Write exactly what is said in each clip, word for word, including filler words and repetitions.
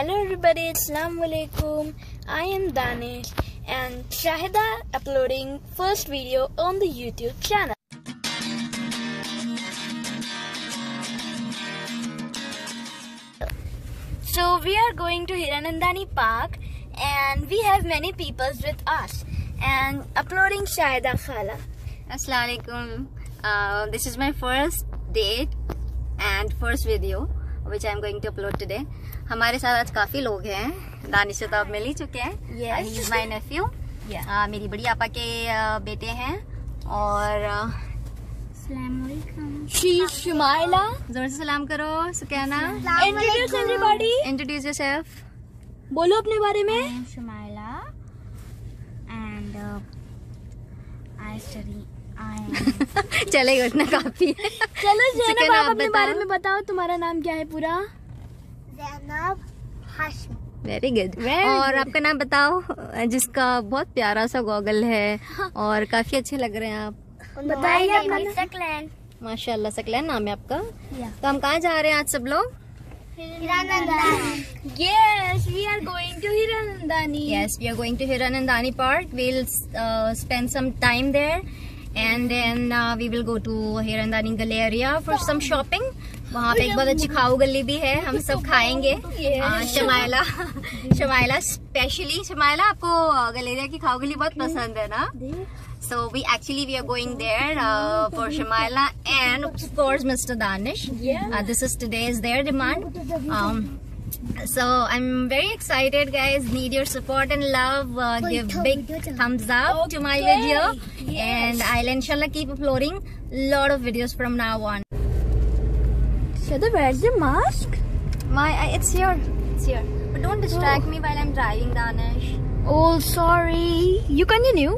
Hello everybody, Assalamu alaikum. I am Danish and Shahida uploading first video on the YouTube channel. So we are going to Hiranandani Park and we have many people with us and uploading Shahida Khala. Assalamu alaikum. Uh, this is my first date and first video which I am going to upload today. हमारे साथ आज काफी लोग हैं. दानिश से तो आप मिल ही चुके हैं. Yes. He is my nephew. Yeah. uh, मेरी बड़ी आपा के uh, बेटे हैं और uh, She is Shumaila. जोर से सलाम करो. Sukaina. Introduce everybody. Introduce yourself. बोलो अपने बारे में. I am Shumaila and uh, I study. I am चलेगा इतना काफी है. चलो जैनब सुकैना, आप आप अपने बताओ. बारे में बताओ. तुम्हारा नाम क्या है पूरा? Zainab Hashmi. Very good. Very और good. आपका नाम बताओ जिसका बहुत प्यारा सा गॉगल है और काफी अच्छे लग रहे हैं आप. बताइए My अपना name is Saklan. माशाल्लाह. सकलैन नाम है आपका. Yeah. तो हम कहाँ जा रहे हैं आज सब लोग? Hiranandani. Yes, we are going to Hiranandani. Yes, we are going to Hiranandani Park. We'll uh, spend some time there and then uh, we will go to Hiranandani Galleria for some shopping. वहाँ पे एक बहुत अच्छी खाऊ गली भी है. हम सब खाएंगे. uh, Shamaila Shamaila specially. शमाइला आपको गलेरिया की खाऊ गली बहुत पसंद है ना? So we actually we are going there uh, for Shamaila and of course Mister Danish. Yeah. Uh, this is today's their demand. Um, so I'm very excited, guys. Need your support and love. Uh, give big thumbs up to my Okay. video, Yes. and I'll inshallah keep uploading lot of videos from now on. Shada, where's the mask? My uh, it's here, it's here. But don't distract me while I'm driving, Danish. Oh, sorry. You continue.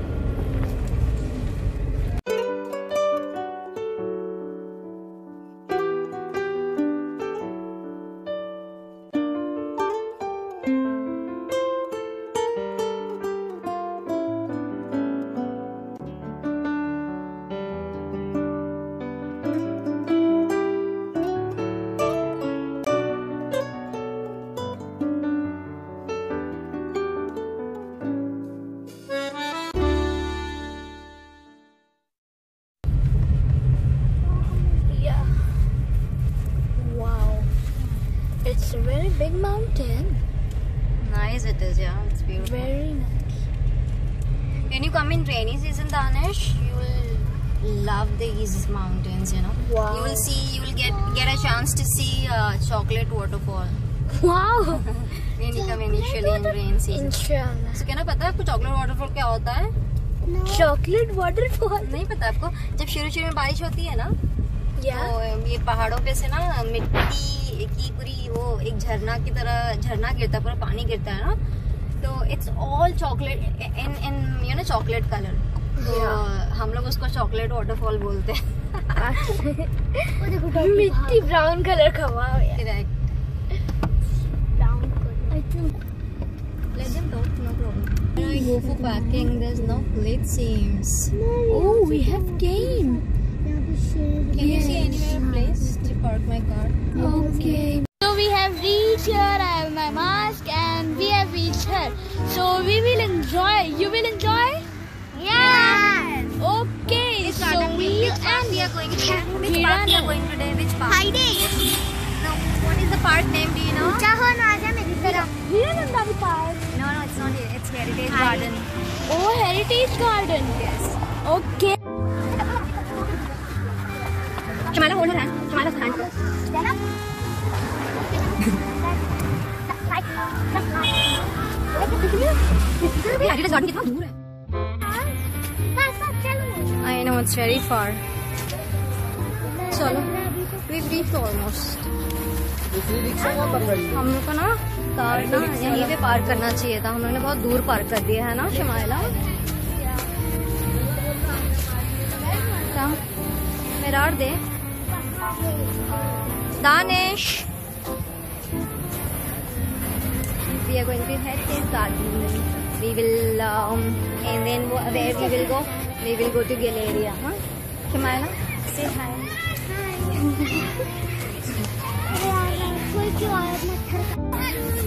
It's a very big mountain. Nice it is, yeah. It's beautiful. Very nice. When you come in rainy season, Danish, you will love these mountains, you know. Wow. You will see, you will get get a chance to see uh, chocolate waterfall Wow. when you come initially in rain season. Inshallah. So, क्या ना पता है आपको chocolate waterfall क्या होता है? Chocolate waterfall. नहीं पता आपको? जब शुरू शुरू में बारिश होती है ना, Yeah. तो ये पहाड़ों पे से ना मिट्टी की पूरी वो एक झरना की तरह झरना गिरता है, पूरा पानी गिरता है ना, तो it's all chocolate in in you know chocolate colour. तो हम लोग उसको चॉकलेट वाटरफॉल बोलते हैं. मिट्टी ब्राउन कलर का. वाह यार. Correct. Brown color. I think. Let them talk, no problem. When I go for packing, there's no plate seams. Oh, we have game. Can you see anywhere a place to park my car? Okay. So we have reached here. I have my mask and we have reached here. So we will enjoy. You will enjoy? Yes. Okay. So we Which park we are going to? Which park we are going today? Which park? Friday. No. What is the park name? Do you know? चाहो ना आजा मेरी तरफ. Hiranandani Park. No, no, it's not here. It's Heritage Garden. Oh, Heritage Garden. Yes. Okay. Shamaila, hold her hand. Shamaila, hand. Zainab. Heritage Garden कितना दूर है? I know, it's very far. चलो, we've reached almost. हम लोग को ना car ना यहीं पे पार्क करना चाहिए था. हम लोगों ने बहुत दूर पार्क कर दिया है ना शमाइला. क्या? मेरा और दे. Danish. We are going to Heritage Garden. We will um, and then where we will go? We will go to Galleria. Huh? Shamaila, say hi. Hi. कोई क्यों आया?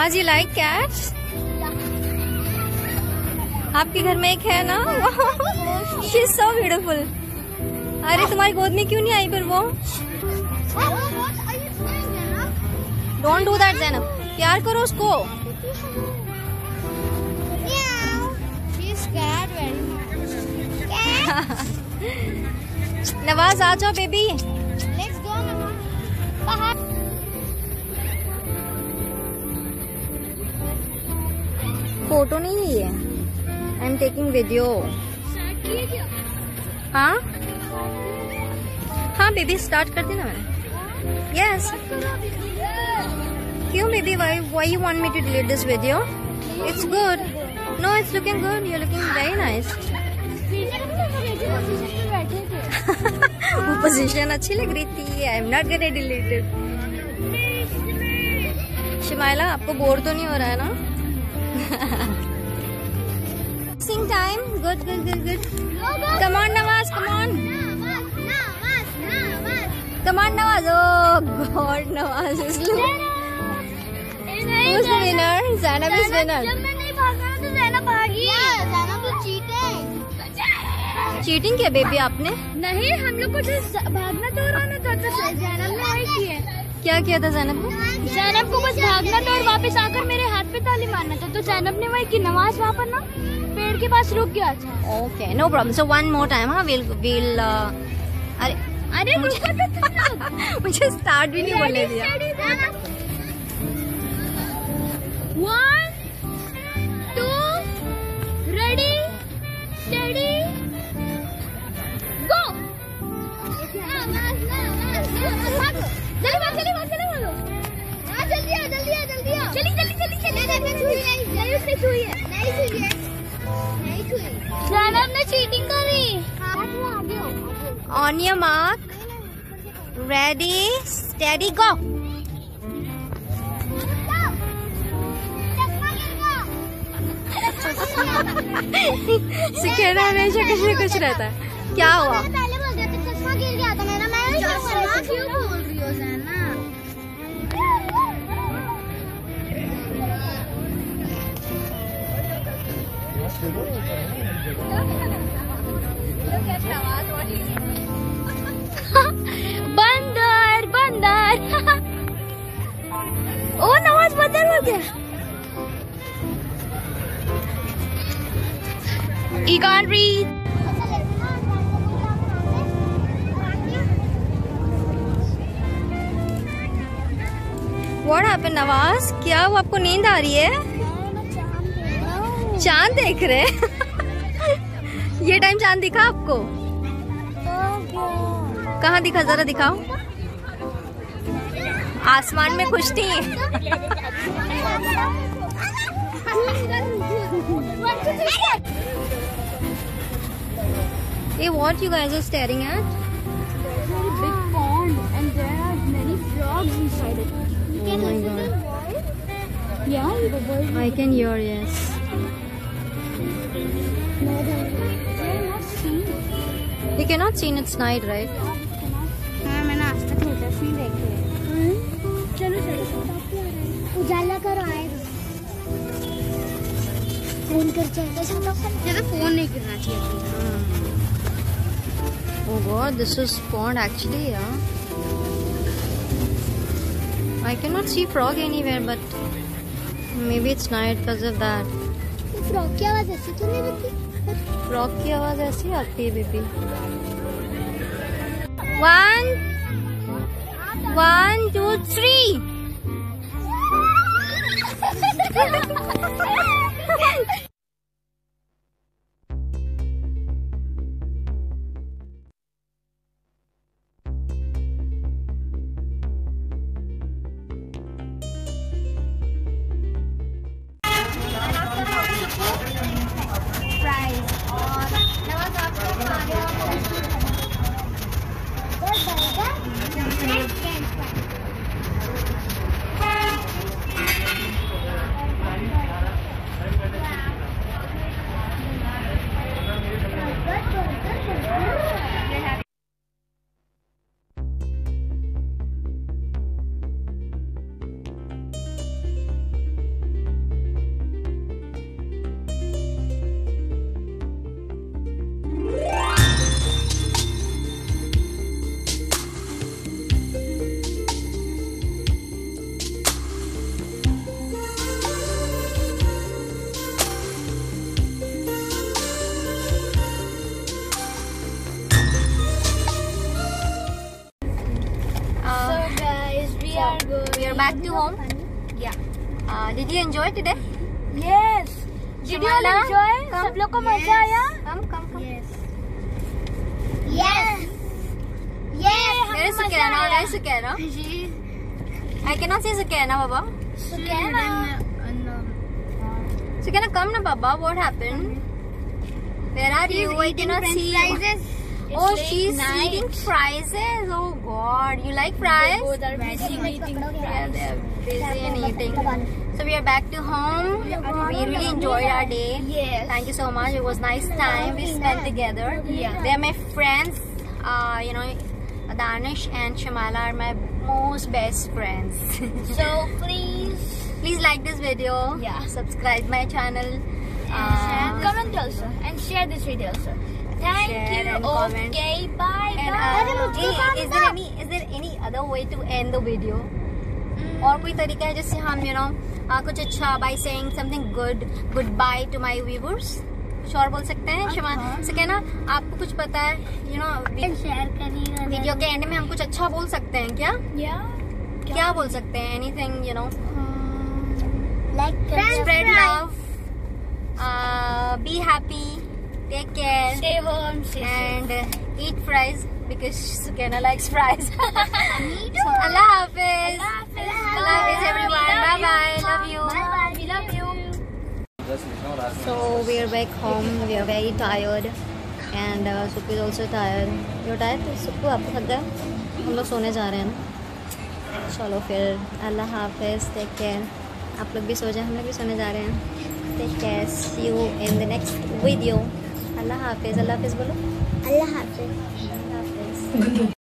Nawaz, you like cats? आपके घर में एक है ना? She is so beautiful. अरे तुम्हारी गोद में क्यों नहीं आई फिर वो? Don't do that, Zainab. प्यार करो उसको. नवाज आ जाओ बेबी. फोटो नहीं है ये. I am taking video. हाँ हाँ बेबी, स्टार्ट कर देना मैंने. यस. क्यों baby? Why why you want me to delete this video? It's good. No, it's looking good. You are looking very nice. वो पोजीशन अच्छी लग रही थी. I am not gonna delete it. Shimaila, आपको बोर तो नहीं हो रहा है ना? Sing time. Good, good, good, good. Come on, Nawaz. Come on. Come on, Nawaz. Oh God, Nawaz is losing. Who's the winner? Zainab is winner. जब मैं नहीं भागा तो ज़ैनब भागी. ज़ैनब तो चीटिंग. चीटिंग किया बेबी आपने? नहीं, हम लोग को जो भागना तो रहा था तो ज़ैनब ने वही किया. क्या किया था ज़ैनब को? ज़ैनब को बस भागना था और वापस आकर मेरे हाथ पे ताली मारना था, तो ज़ैनब ने वही की. नवाज वहाँ पर ना पेड़ के पास रुक गया था. Okay, no problem. So one more time. हाँ, विल विल अरे अरे रुको तो. मुझे स्टार्ट भी नहीं बोलने दिया. One two ready steady go. जल्दी भाग, जल्दी भाग, जल्दी भागो. हाँ, जल्दी आ, जल्दी आ, जल्दी आ. चली जल्दी जल्दी चली. नहीं छुई है, नहीं उसने छुई है. नहीं छुई है, नहीं छुई. ज़ैनब ने चीटिंग करी. On your mark, ready, steady, go. सिकेड़ा हमेशा कुछ न कुछ रहता है. क्या हुआ? पहले बोल दिया था, चश्मा गिर गया था मेरा. मैं क्यों बोल रही हो ज़ैनब? बंदर बंदर. ओ नवाज बंदर हो गया. He can't breathe. What happened, Nawaz? क्या वो आपको नींद आ रही है? चांद देख रहे हैं? ये टाइम चांद दिखा आपको? कहाँ दिखा, जरा दिखाओ. आसमान में खुश थी. Hey, what you guys are staring at? Very big pond and there are many frogs inside it. Oh my God. Yeah, the voice. I can hear, yes. You cannot see it's night, right? हाँ, मैंने आज तक theatres नहीं देखे. चलो चलो. उजाला करो आएगा. फोन कर चलते चलो. ये तो फोन नहीं गिरना चाहिए. Oh God, this is pond actually, yeah. I cannot see frog anywhere, but maybe it's night because of that. Frog की आवाज ऐसी तो नहीं लगती. फ्रॉग की आवाज ऐसी आती है baby. One one two three. home. Yeah. Uh, did you enjoy today? Yes. Did you all Shimala, enjoy? come. सब लोग को मजा आया? Come, come, come. Yes. Yes. Yes. Where is Sukaina? Where is Sukaina? I cannot see Sukaina, Baba. Sukaina. Sukaina, come na, Baba. What happened? Where are you? I cannot see you. Oh, she's nice. eating fries. Oh God, you like fries? Both are busy eating Yeah, they're busy and eating. So we are back to home. We really enjoyed our day. Yes. Thank you so much. It was nice time we spent together. Yeah. They are my friends. Uh, you know, Danish and Shimala are my most best friends. So please Please like this video. Yeah. Subscribe my channel. Uh, comment also and share this video also. Thank Share you. and comment. Okay, bye And bye. uh, hey, is there any is there any other way to end the video? और कोई तरीका है जिससे हम you know uh, कुछ अच्छा by saying something good goodbye to my viewers? कुछ और बोल सकते हैं? शमा Sukaina, आपको कुछ पता है? You know शेयर करिएगा. वीडियो के एंड में हम कुछ अच्छा बोल सकते हैं क्या? Yeah. क्या बोल सकते हैं? Anything you know? Like Spread love. Uh, be happy. Take care. Stay home. Stay And uh, eat fries because Sukaina likes fries. So, Allah Hafiz. Allah Hafiz. Allah Hafiz everyone. Bye bye. Love you. Bye bye. We love you. So we are back home. We are very tired. And uh, Suppu is also tired. You're tired? Suppu, आप थक गए? हम लोग सोने जा रहे हैं ना? चलो फिर Allah Hafiz. Take care. आप लोग भी सो जाए. हम लोग भी सोने जा रहे हैं. Take care. See you in the next video. Allah Hafiz. Allah Hafiz बोलो. Allah Hafiz. Allah Hafiz.